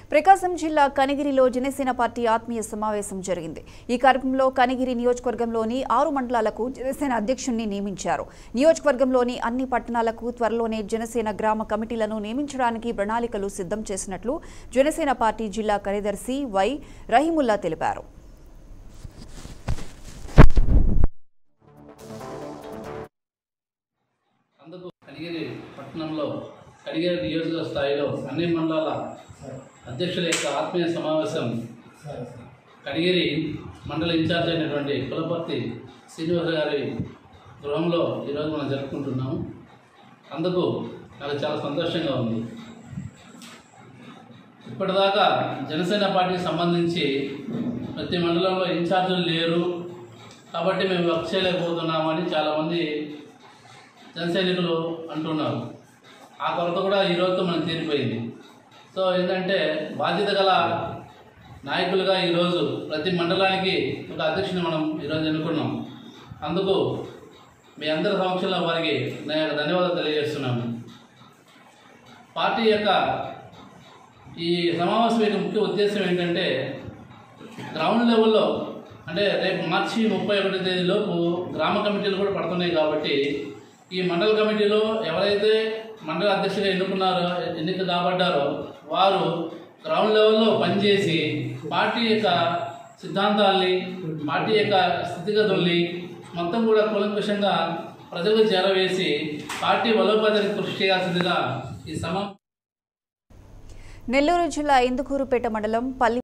ప్రకాశం జిల్లా కనిగిరిలో జనసేన పార్టీ ఆత్మీయ సమావేశం జరిగింది. ఈ కార్యక్రమంలో కనిగిరి నియోజకవర్గంలోని 6 మండలాలకు జనసేన అధ్యక్షుడిని నియమించారు. నియోజకవర్గంలోని అన్ని పట్టణాలకు త్వరలోనే జనసేన గ్రామ కమిటీలను నియమించడానికి ప్రణాళికలు సిద్ధం చేసినట్లు జనసేన పార్టీ జిల్లా కార్యదర్శి వై రహీముల్లా తెలిపారు. కనిగిరి పట్టణంలో కనిగిరి నియోజకవర్గ స్థాయిలో అన్ని మండలాల అధ్యక్షుల యొక్క ఆత్మీయ సమావేశం కనిగిరి మండల ఇన్ఛార్జ్ అయినటువంటి కులపర్తి శ్రీనివాస గారి గృహంలో ఈరోజు మనం జరుపుకుంటున్నాము. అందుకు నాకు చాలా సంతోషంగా ఉంది. ఇప్పటిదాకా జనసేన పార్టీకి సంబంధించి ప్రతి మండలంలో ఇన్ఛార్జీలు లేరు కాబట్టి మేము వర్క్ చేయలేకపోతున్నామని చాలామంది జనసైనికులు అంటున్నారు. ఆ కొరత కూడా ఈరోజుతో మనకు తీరిపోయింది. సో ఏంటంటే బాధ్యత గల నాయకులుగా ఈరోజు ప్రతి మండలానికి ఒక అధ్యక్షుని మనం ఈరోజు ఎన్నుకున్నాం. అందుకు మీ అందరి సమక్షంలో వారికి నేను ధన్యవాదాలు తెలియజేస్తున్నాను. పార్టీ యొక్క ఈ సమావేశం యొక్క ముఖ్య ఉద్దేశం ఏంటంటే గ్రౌండ్ లెవెల్లో అంటే రేపు మార్చి 31 తేదీలోపు గ్రామ కమిటీలు కూడా పడుతున్నాయి కాబట్టి ఈ మండల కమిటీలో ఎవరైతే మండల అధ్యక్షుడిగా ఎన్నిక కాబడ్డారో వారు గ్రౌండ్ లెవెల్లో పనిచేసి పార్టీ యొక్క సిద్ధాంతాల్ని పార్టీ యొక్క స్థితిగతుల్ని మొత్తం కూడా కూలంకషంగా ప్రజలకు చేరవేసి పార్టీ బలోపేతానికి కృషి చేయాల్సిందిగా ఈ సమావేశం. నెల్లూరు జిల్లా ఇందుకూరుపేట మండలం పల్లి